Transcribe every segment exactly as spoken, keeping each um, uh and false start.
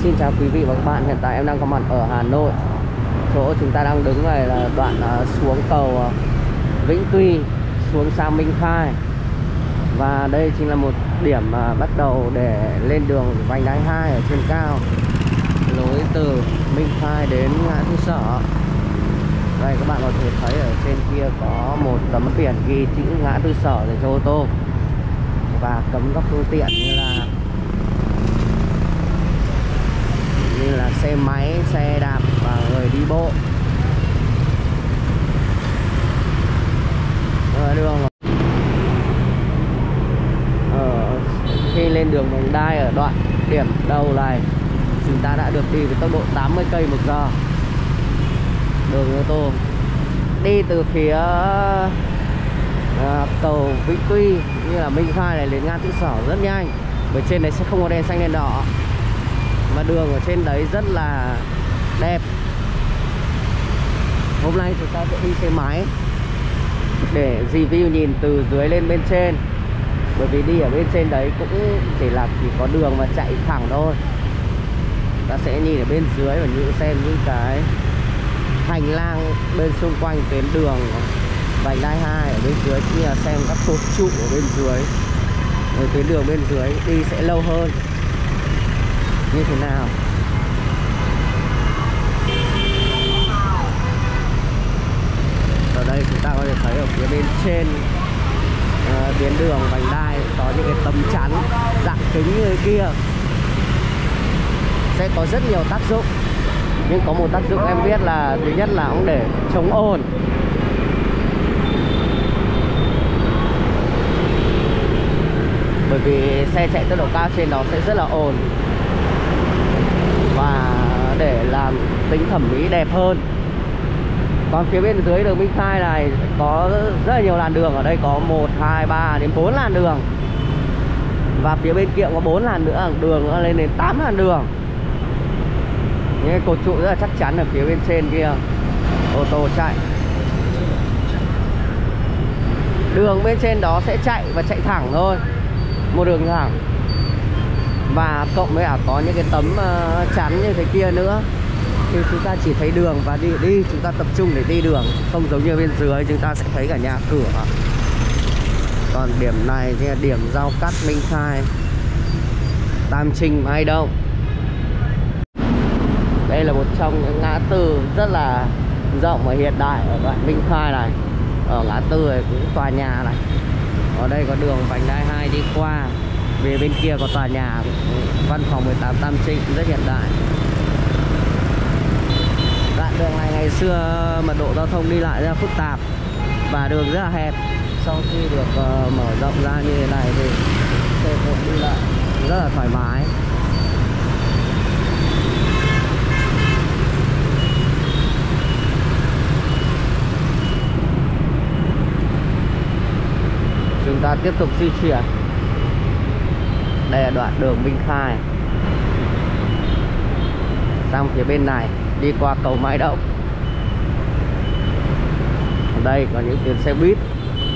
Xin chào quý vị và các bạn, hiện tại em đang có mặt ở Hà Nội. Chỗ chúng ta đang đứng này là đoạn uh, xuống cầu uh, Vĩnh Tuy xuống sang Minh Khai. Và đây chính là một điểm uh, bắt đầu để lên đường vành đai hai ở trên cao, nối từ Minh Khai đến ngã tư Sở. Đây các bạn có thể thấy ở trên kia có một tấm biển ghi chữ ngã tư Sở để cho ô tô và cấm các phương tiện như là như là xe máy, xe đạp và người đi bộ. Ở đường ở khi lên đường vành đai ở đoạn điểm đầu này, chúng ta đã được đi với tốc độ tám mươi ki lô mét một giờ. Đường ô tô đi từ phía à, cầu Vĩnh Tuy như là Minh Khai này đến ngã tư Sở rất nhanh, bởi trên đấy sẽ không có đèn xanh đèn đỏ và đường ở trên đấy rất là đẹp. Hôm nay chúng ta sẽ đi xe máy để review nhìn từ dưới lên bên trên, bởi vì đi ở bên trên đấy cũng chỉ là chỉ có đường mà chạy thẳng thôi. Ta sẽ nhìn ở bên dưới và như xem những cái hành lang bên xung quanh tuyến đường vành đai hai ở bên dưới, cũng như là xem các cột trụ ở bên dưới. Ở tuyến đường bên dưới đi sẽ lâu hơn như thế nào. Ở đây chúng ta có thể thấy ở phía bên trên uh, tuyến đường vành đai có những cái tấm chắn dạng kính như thế kia, sẽ có rất nhiều tác dụng. Nhưng có một tác dụng em biết là thứ nhất là cũng để chống ồn. Bởi vì xe chạy tốc độ cao trên đó sẽ rất là ồn, và để làm tính thẩm mỹ đẹp hơn. Còn phía bên dưới đường Minh Khai này có rất là nhiều làn đường. Ở đây có một, hai, ba đến bốn làn đường. Và phía bên kia có bốn làn nữa, đường nữa lên đến tám làn đường. Những cột trụ rất là chắc chắn ở phía bên trên kia, ô tô chạy. Đường bên trên đó sẽ chạy và chạy thẳng thôi, một đường thẳng. Và cộng với cả có những cái tấm uh, chắn như thế kia nữa, thì chúng ta chỉ thấy đường và đi đi chúng ta tập trung để đi đường, không giống như bên dưới chúng ta sẽ thấy cả nhà cửa. Còn điểm này thì là điểm giao cắt Minh Khai, Tam Trinh, Mai Đông. Đây là một trong những ngã tư rất là rộng và hiện đại ở đoạn Minh Khai này. Ở ngã tư này cũng tòa nhà này. Ở đây có đường vành đai hai đi qua. Về bên kia có tòa nhà văn phòng mười tám Tam Trinh rất hiện đại. Đoạn đường này ngày xưa mật độ giao thông đi lại rất là phức tạp và đường rất là hẹp. Sau khi được uh, mở rộng ra như thế này thì xe cộ đi lại rất là thoải mái. Chúng ta tiếp tục di chuyển. Đây là đoạn đường Minh Khai sang phía bên này, đi qua cầu Mai Động. Ở đây có những tuyến xe buýt.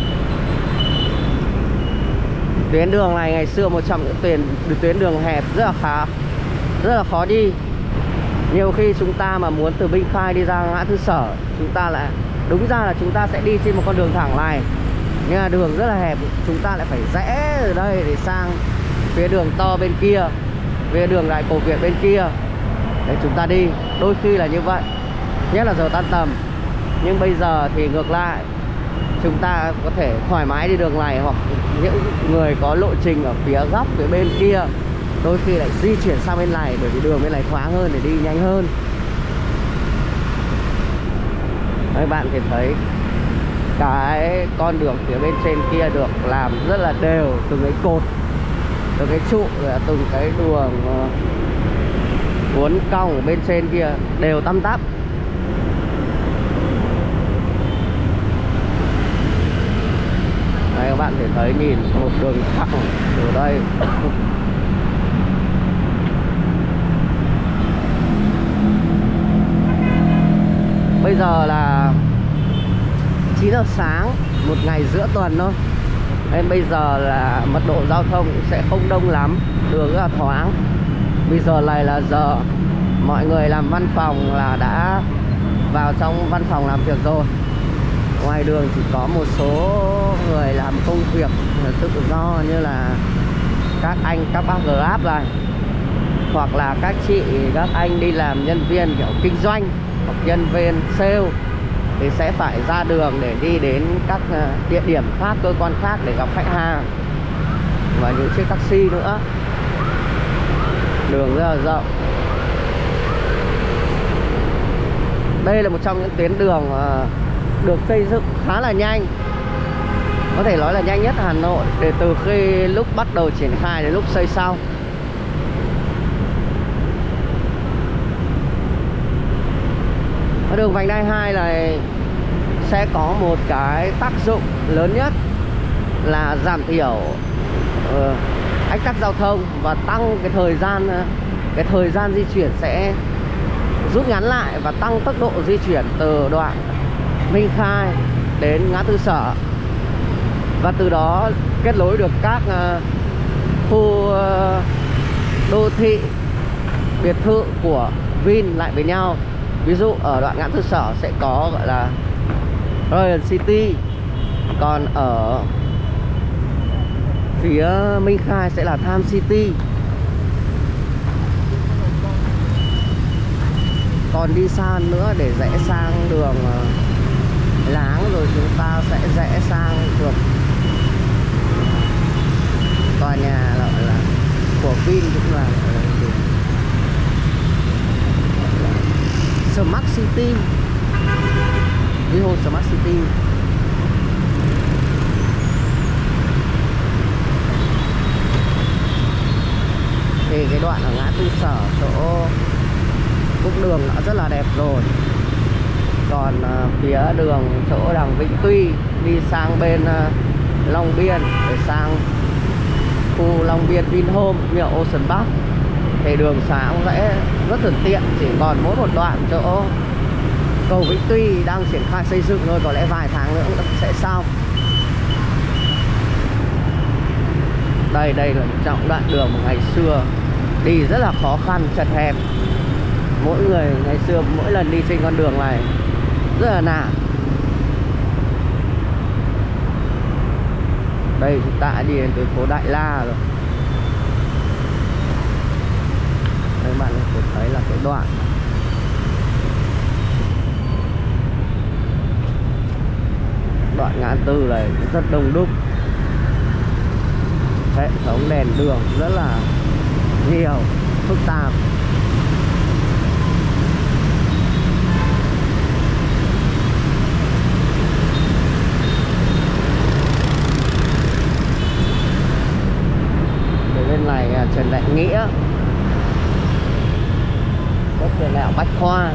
Tuyến đường này ngày xưa một trong những tuyến tuyến đường hẹp rất là khá rất là khó đi. Nhiều khi chúng ta mà muốn từ Minh Khai đi ra ngã tư Sở, chúng ta lại đúng ra là chúng ta sẽ đi trên một con đường thẳng này, nhưng mà đường rất là hẹp, chúng ta lại phải rẽ ở đây để sang phía đường to bên kia, phía đường Đại Cổ Việt bên kia để chúng ta đi. Đôi khi là như vậy, nhất là giờ tan tầm. Nhưng bây giờ thì ngược lại, chúng ta có thể thoải mái đi đường này, hoặc những người có lộ trình ở phía góc phía bên kia đôi khi lại di chuyển sang bên này, bởi vì đường bên này thoáng hơn để đi nhanh hơn. Các bạn có thể thấy cái con đường phía bên trên kia được làm rất là đều, từng cái cột, từng cái trụ, rồi từng cái đường uốn cong ở bên trên kia đều tăm tắp. Đây các bạn có thể thấy, nhìn một đường thẳng từ đây. Bây giờ là chín giờ sáng, một ngày giữa tuần thôi. Nên bây giờ là mật độ giao thông sẽ không đông lắm, đường rất là thoáng. Bây giờ này là giờ mọi người làm văn phòng là đã vào trong văn phòng làm việc rồi. Ngoài đường chỉ có một số người làm công việc tự do như là các anh, các bác Grab này, hoặc là các chị, các anh đi làm nhân viên kiểu kinh doanh hoặc nhân viên sale thì sẽ phải ra đường để đi đến các địa điểm khác, cơ quan khác để gặp khách hàng, và những chiếc taxi nữa. Đường rất là rộng. Đây là một trong những tuyến đường được xây dựng khá là nhanh, có thể nói là nhanh nhất Hà Nội, để từ khi lúc bắt đầu triển khai đến lúc xây xong. Ở đường vành đai hai này sẽ có một cái tác dụng lớn nhất là giảm thiểu uh, ách tắc giao thông và tăng cái thời gian cái thời gian di chuyển sẽ rút ngắn lại và tăng tốc độ di chuyển từ đoạn Minh Khai đến ngã tư Sở, và từ đó kết nối được các uh, khu uh, đô thị, biệt thự của Vin lại với nhau. Ví dụ ở đoạn ngã tư Sở sẽ có gọi là Royal City, còn ở phía Minh Khai sẽ là Tham City. Còn đi xa nữa để rẽ sang đường Láng rồi chúng ta sẽ rẽ sang được tòa nhà gọi là của Vin, cũng là Smart City, Viho Smart City. Thì cái đoạn ở ngã tư Sở chỗ khúc đường đã rất là đẹp rồi. Còn uh, phía đường chỗ đằng Vĩnh Tuy đi sang bên uh, Long Biên để sang khu Long Biên Vinhome như ở Ocean Park thì đường xá cũng sẽ rất thuận tiện. Chỉ còn mỗi một đoạn chỗ cầu Vĩnh Tuy đang triển khai xây dựng thôi, có lẽ vài tháng nữa cũng sẽ xong. Đây đây là một trong đoạn đường mà ngày xưa đi rất là khó khăn, chật hẹp. Mỗi người ngày xưa mỗi lần đi trên con đường này rất là nản. Đây chúng ta đã đi đến tuyến phố Đại La rồi. Đây bạn có thể thấy là cái đoạn đoạn ngã tư này rất đông đúc, hệ thống đèn đường rất là nhiều, phức tạp. Bên này Trần Đại Nghĩa, có trường đại học Bách Khoa.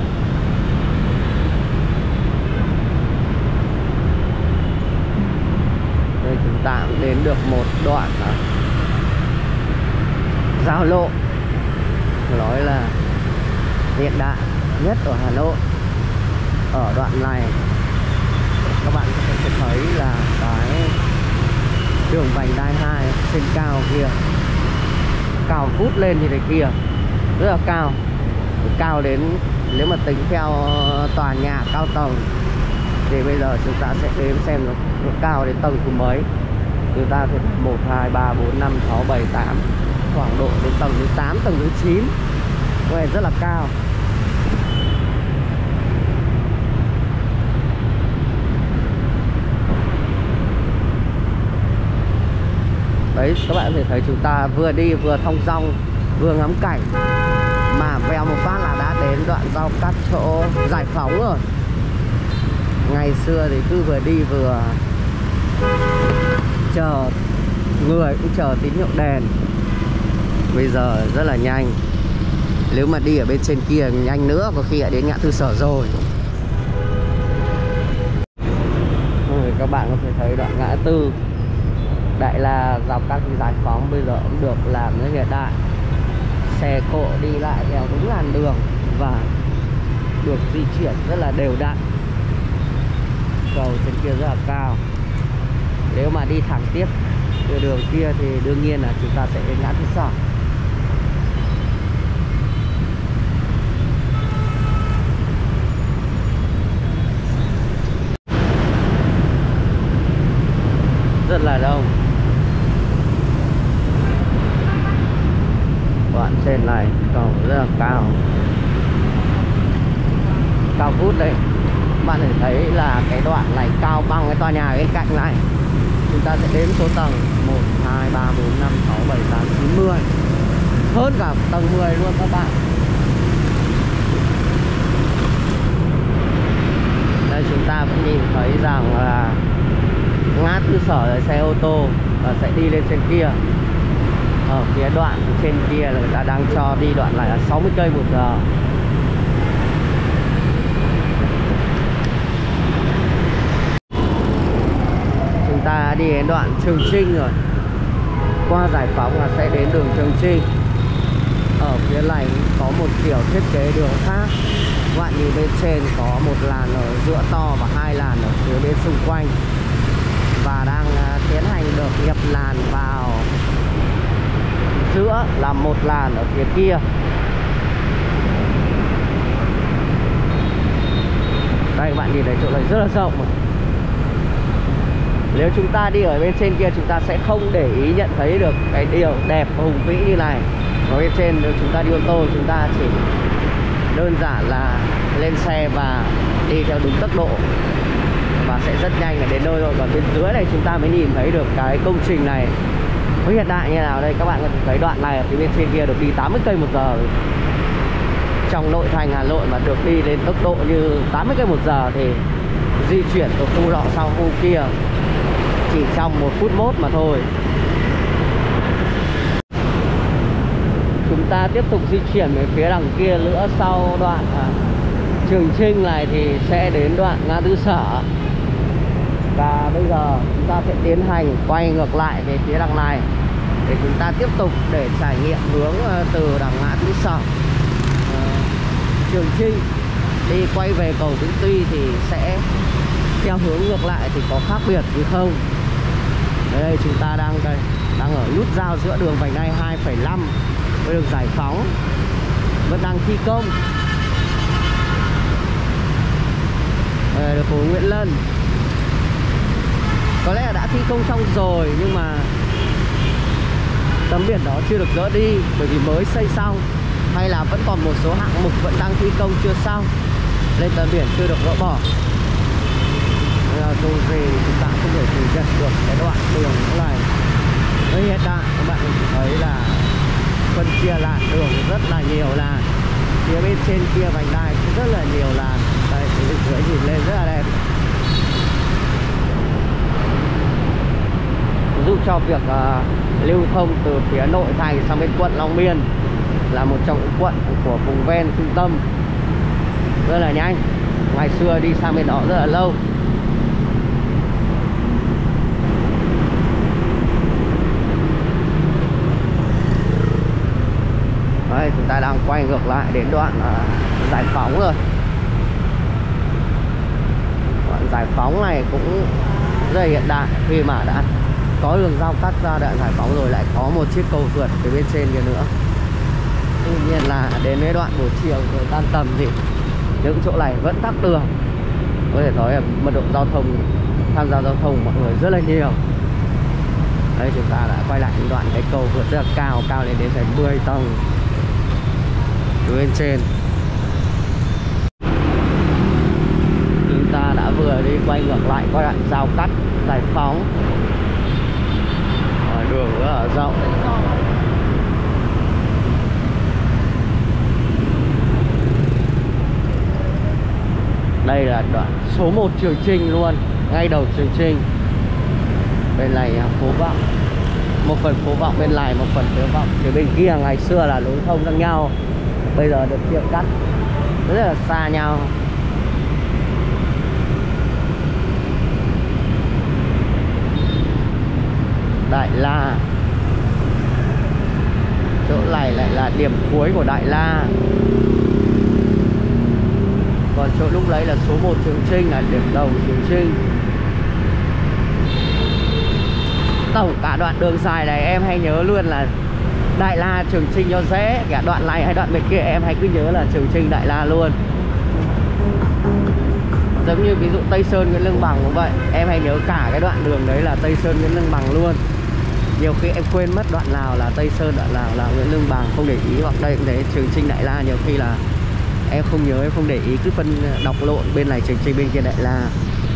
Đây chúng ta cũng đến được một đoạn đó, giao lộ nói là hiện đại nhất ở Hà Nội. Ở đoạn này các bạn có thể thấy là cái đường vành đai hai trên cao kia, cao vút lên như thế kia, rất là cao, cao đến, nếu mà tính theo tòa nhà cao tầng thì bây giờ chúng ta sẽ đếm xem nó, nó cao đến tầng thứ mấy. Chúng ta thì một, hai, ba, bốn, năm, sáu, bảy, tám, khoảng độ đến tầng thứ tám, tầng thứ chín. Cái này rất là cao. Đấy, các bạn có thể thấy chúng ta vừa đi vừa thong dong, vừa ngắm cảnh, mà vèo một phát là đã đến đoạn giao cắt chỗ Giải Phóng rồi. Ngày xưa thì cứ vừa đi vừa chờ người, cũng chờ tín hiệu đèn. Bây giờ rất là nhanh. Nếu mà đi ở bên trên kia nhanh nữa có khi đã đến ngã tư Sở rồi. Rồi, các bạn có thể thấy đoạn ngã tư Đại La giao cắt với Giải Phóng bây giờ cũng được làm rất hiện đại. Xe cộ đi lại theo đúng làn đường và được di chuyển rất là đều đặn. Cầu trên kia rất là cao. Nếu mà đi thẳng tiếp từ đường kia thì đương nhiên là chúng ta sẽ đến ngã tư Sở. đoạn trên này cầu rất là cao, cao vút đấy. Bạn có thể thấy là cái đoạn này cao bằng cái tòa nhà bên cạnh này. Chúng ta sẽ đếm số tầng một, hai, ba, bốn, năm, sáu, bảy, tám, chín, mười. Hơn cả tầng mười luôn các bạn. Đây chúng ta vẫn nhìn thấy rằng là ngã tư sở là xe ô tô và sẽ đi lên trên kia. Ở phía đoạn trên kia là người ta đang cho đi đoạn này là sáu mươi cây một giờ. Chúng ta đi đến đoạn Trường Trinh rồi. Qua Giải Phóng là sẽ đến đường Trường Trinh. Ở phía này có một kiểu thiết kế đường khác. Các bạn nhìn bên trên có một làn ở giữa to và hai làn ở phía bên xung quanh. Và đang tiến hành được nhập làn vào giữa là một làn ở phía kia. Đây các bạn nhìn thấy chỗ này rất là rộng mà. Nếu chúng ta đi ở bên trên kia chúng ta sẽ không để ý nhận thấy được cái điều đẹp hùng vĩ như này. Ở bên trên nếu chúng ta đi ô tô chúng ta chỉ đơn giản là lên xe và đi theo đúng tốc độ và sẽ rất nhanh là đến nơi rồi. Còn bên dưới này chúng ta mới nhìn thấy được cái công trình này nó hiện đại như nào. Đây các bạn có thể thấy đoạn này ở phía bên trên kia được đi tám mươi cây một giờ. Trong nội thành Hà Nội mà được đi đến tốc độ như tám mươi cây một giờ thì di chuyển từ khu nọ sang khu kia chỉ trong một phút mốt mà thôi. Chúng ta tiếp tục di chuyển về phía đằng kia nữa. Sau đoạn à, Trường Trinh này thì sẽ đến đoạn ngã tư Sở. Và bây giờ chúng ta sẽ tiến hành quay ngược lại về phía đằng này để chúng ta tiếp tục để trải nghiệm hướng từ đằng ngã tư Sở à, Trường Trinh đi quay về cầu Vĩnh Tuy thì sẽ theo hướng ngược lại thì có khác biệt gì không. Đây chúng ta đang đây đang ở nút giao giữa đường vành đai hai phẩy năm với đường Giải Phóng, vẫn đang thi công. Đây là phố Nguyễn Lân. Có lẽ là đã thi công xong rồi nhưng mà tấm biển đó chưa được dỡ đi bởi vì mới xây xong, hay là vẫn còn một số hạng mục vẫn đang thi công chưa xong nên tấm biển chưa được gỡ bỏ. Dù gì chúng ta không thể phủ nhận được cái đoạn đường này nó hiện đại. Các bạn thấy là phân chia làn đường rất là nhiều làn. Phía bên trên kia vành đai rất là nhiều làn. Đây từ dưới nhìn lên rất là đẹp, giúp cho việc uh, lưu thông từ phía nội thành sang bên quận Long Biên, là một trong những quận của vùng ven trung tâm, rất là nhanh. Ngày xưa đi sang bên đó rất là lâu. Đây, chúng ta đang quay ngược lại đến đoạn uh, Giải Phóng rồi. Đoạn Giải Phóng này cũng rất là hiện đại khi mà đã có đường giao cắt ra đoạn Giải Phóng rồi, lại có một chiếc cầu vượt từ bên trên kia nữa. Tuy nhiên là đến với đoạn buổi chiều rồi tan tầm thì những chỗ này vẫn tắc đường. Có thể nói là mật độ giao thông, tham gia giao thông mọi người rất là nhiều. Đây chúng ta đã quay lại những đoạn cái cầu vượt rất là cao, cao lên đến thành mười tầng từ bên trên. Chúng ta đã vừa đi quay ngược lại qua đoạn giao cắt Giải Phóng. Ở đường rất là rộng. Đây là đoạn số một Trường Trinh luôn, ngay đầu Trường Trinh. Bên này phố Vọng, một phần phố Vọng bên này, một phần phố Vọng. Thì bên kia ngày xưa là lối thông sang nhau, bây giờ được chia cắt rất là xa nhau. Đại La, chỗ này lại là điểm cuối của Đại La. Còn chỗ lúc đấy là số một Trường Trinh là điểm đầu Trường Trinh. Tổng cả đoạn đường dài này em hay nhớ luôn là Đại La Trường Trinh cho dễ. Cả đoạn này hay đoạn bên kia em hay cứ nhớ là Trường Trinh Đại La luôn. Giống như ví dụ Tây Sơn Nguyễn Lương Bằng cũng vậy, em hay nhớ cả cái đoạn đường đấy là Tây Sơn Nguyễn Lương Bằng luôn. Nhiều khi em quên mất đoạn nào là Tây Sơn, đoạn nào là Nguyễn Lương Bằng, không để ý. Hoặc đây cũng thế, Trường Chinh Đại La, nhiều khi là em không nhớ, em không để ý, cứ phân đọc lộn, bên này Trường Chinh bên kia Đại La.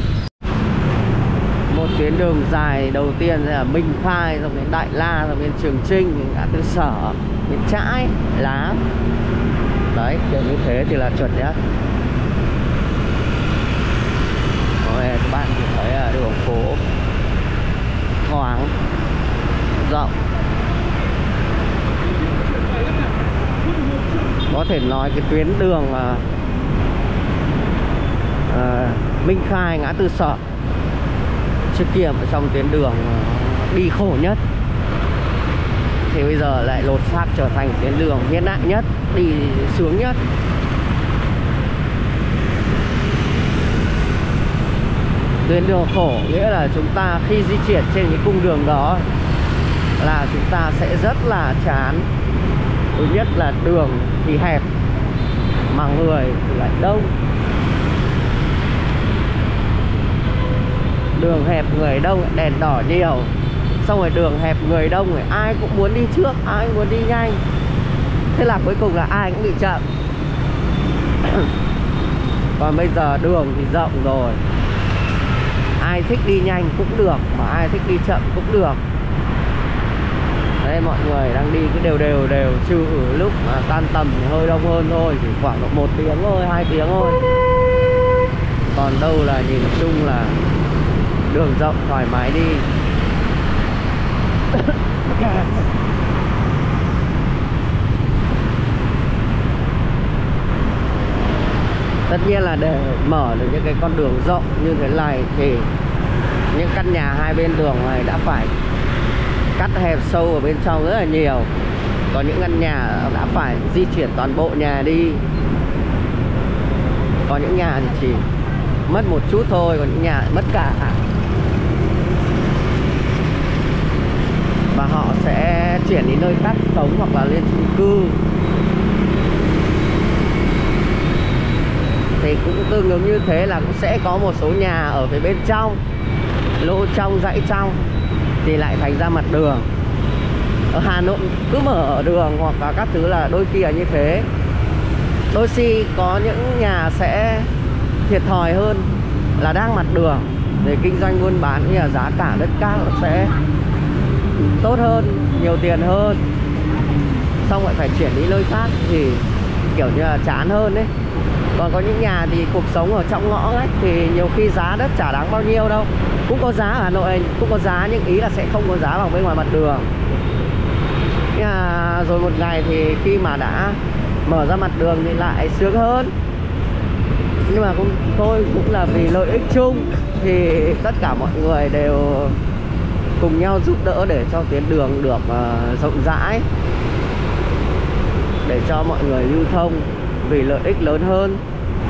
Một tuyến đường dài đầu tiên là Minh Khai, rồi đến Đại La, rồi đến Trường Chinh, ngã tư Sở, bên trái Lá. Đấy, kiểu như thế thì là chuẩn nhất. Rồi các bạn thấy là đường phố thoáng, rộng. Có thể nói cái tuyến đường uh, uh, Minh Khai, ngã tư Sở trước kia ở trong tuyến đường uh, đi khổ nhất, thì bây giờ lại lột xác trở thành tuyến đường hiện đại nhất, đi sướng nhất. Tuyến đường khổ nghĩa là chúng ta khi di chuyển trên cái cung đường đó là chúng ta sẽ rất là chán. Thứ nhất là đường thì hẹp mà người thì lại đông. Đường hẹp người đông, đèn đỏ nhiều. Xong rồi đường hẹp người đông rồi ai cũng muốn đi trước, ai cũng muốn đi nhanh. Thế là cuối cùng là ai cũng bị chậm. Còn bây giờ đường thì rộng rồi, ai thích đi nhanh cũng được, mà ai thích đi chậm cũng được. Đây mọi người đang đi cứ đều đều đều, trừ lúc mà tan tầm thì hơi đông hơn thôi, chỉ khoảng độ một tiếng thôi, hai tiếng thôi. Còn đâu là nhìn chung là đường rộng thoải mái đi. Tất nhiên là để mở được những cái con đường rộng như thế này thì những căn nhà hai bên đường này đã phải cắt hẹp sâu ở bên trong rất là nhiều. Có những căn nhà đã phải di chuyển toàn bộ nhà đi. Có những nhà thì chỉ mất một chút thôi, còn những nhà mất cả. Và họ sẽ chuyển đi nơi khác sống hoặc là lên chung cư. Thì cũng tương ứng như thế là cũng sẽ có một số nhà ở phía bên trong, lỗ trong, dãy trong thì lại thành ra mặt đường. Ở Hà Nội cứ mở đường hoặc là các thứ là đôi khi là như thế. Đôi khi có những nhà sẽ thiệt thòi hơn là đang mặt đường, để kinh doanh buôn bán như là giá cả đất cát nó sẽ tốt hơn, nhiều tiền hơn. Xong lại phải chuyển đi nơi khác thì kiểu như là chán hơn đấy. Còn có những nhà thì cuộc sống ở trong ngõ ấy thì nhiều khi giá đất chả đáng bao nhiêu đâu. Cũng có giá ở Hà Nội cũng có giá, nhưng ý là sẽ không có giá bằng bên ngoài mặt đường. Nhưng mà rồi một ngày thì khi mà đã mở ra mặt đường thì lại sướng hơn. Nhưng mà cũng thôi, cũng là vì lợi ích chung thì tất cả mọi người đều cùng nhau giúp đỡ để cho tuyến đường được uh, rộng rãi, để cho mọi người lưu thông vì lợi ích lớn hơn.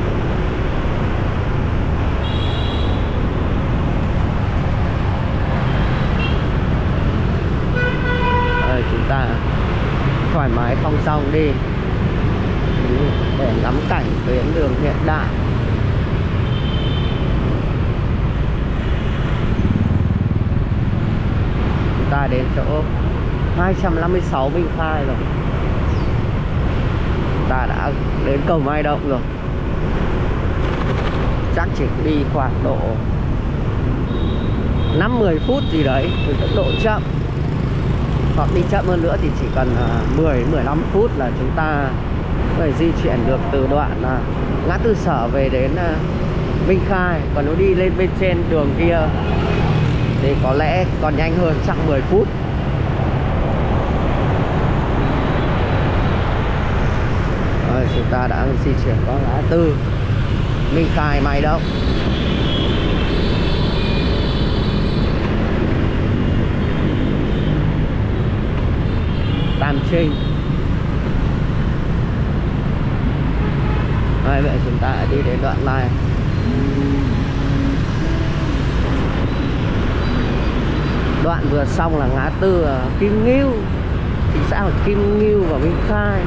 Đây, chúng ta thoải mái thong dong đi để ngắm cảnh tuyến đường hiện đại. Chúng ta đến chỗ hai trăm năm mươi sáu Minh Khai rồi. Ta đã đến cầu Mai Động rồi. Chắc chỉ đi khoảng độ năm mười phút gì đấy với tốc độ chậm. Hoặc đi chậm hơn nữa thì chỉ cần mười đến mười lăm phút là chúng ta có thể di chuyển được từ đoạn ngã tư Sở về đến Minh Khai. Còn nếu đi lên bên trên đường kia thì có lẽ còn nhanh hơn, chắc mười phút. Rồi, chúng ta đã di chuyển qua ngã tư Minh Khai Mai Động. Tam Trinh. Rồi, vậy chúng ta đi đến đoạn này. Đoạn vừa xong là ngã tư Kim Ngưu, thị xã của Kim Ngưu và Minh Khai.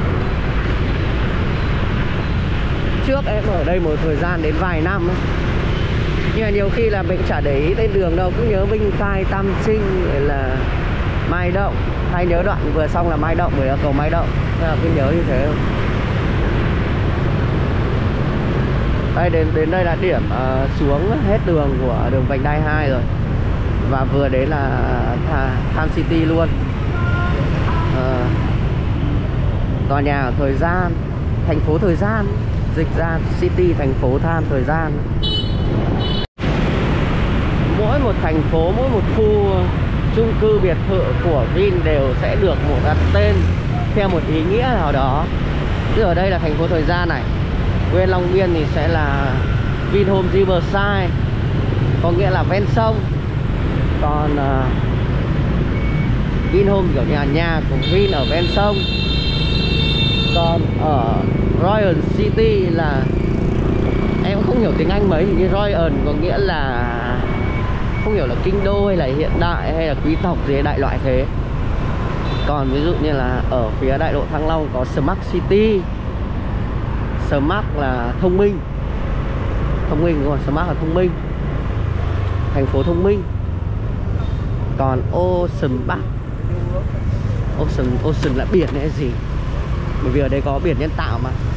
Trước em ở đây một thời gian đến vài năm ấy. Nhưng mà nhiều khi là mình chả để ý tên đường đâu, cứ nhớ Minh Khai, Tam Trinh, là Mai Động. Hay nhớ đoạn vừa xong là Mai Động, bởi là cầu Mai Động, nên là cứ nhớ như thế. Đây, đến đến đây là điểm uh, xuống hết đường của đường vành đai hai rồi, và vừa đến là Tham City luôn. uh, Tòa nhà ở Thời Gian, thành phố Thời Gian, dịch ra City, thành phố Tham Thời Gian. Mỗi một thành phố, mỗi một khu chung cư biệt thự của Vin đều sẽ được một đặt tên theo một ý nghĩa nào đó. Như ở đây là thành phố Thời Gian này, bên Long Biên thì sẽ là Vinhome Riverside, có nghĩa là ven sông. Còn uh, Vinhome kiểu như là nhà của Vin ở ven sông. Còn ở Royal City là em cũng không hiểu tiếng Anh mấy, như Royal có nghĩa là không hiểu là kinh đô hay là hiện đại hay là quý tộc gì đại loại thế. Còn ví dụ như là ở phía đại lộ Thăng Long có Smart City. Smart là thông minh, thông minh đúng không? Smart là thông minh, thành phố thông minh. Còn Ocean Park, Ocean, Ocean là biển hay gì, bởi vì ở đây có biển nhân tạo mà.